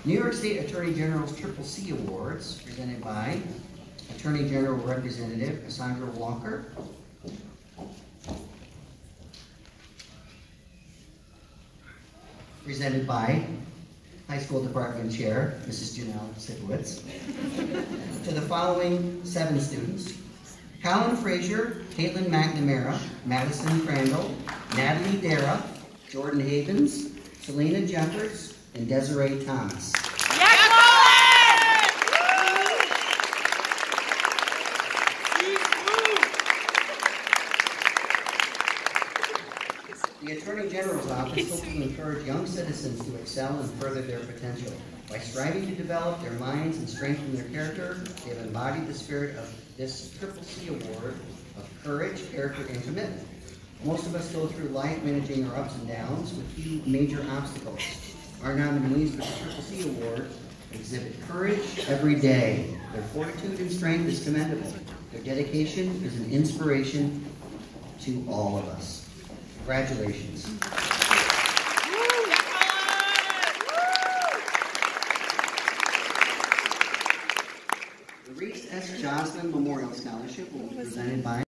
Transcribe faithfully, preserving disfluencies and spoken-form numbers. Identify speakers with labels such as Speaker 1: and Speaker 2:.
Speaker 1: New York State Attorney General's Triple C Awards, presented by Attorney General Representative Cassandra Walker. Presented by High School Department Chair, Missus Janelle Sikowitz. To the following seven students: Colin Frazier, Caitlin McNamara, Madison Crandall, Natalie Dara, Jordan Havens, Selena Jeffers, and Desiree Thomas. The Attorney General's Office hopes to encourage young citizens to excel and further their potential. By striving to develop their minds and strengthen their character, they have embodied the spirit of this Triple C Award of courage, character, and commitment. Most of us go through life managing our ups and downs with few major obstacles. Our nominees for the Triple C Award exhibit courage every day. Their fortitude and strength is commendable. Their dedication is an inspiration to all of us. Congratulations. The Reese S. Joslin Memorial Scholarship will be presented by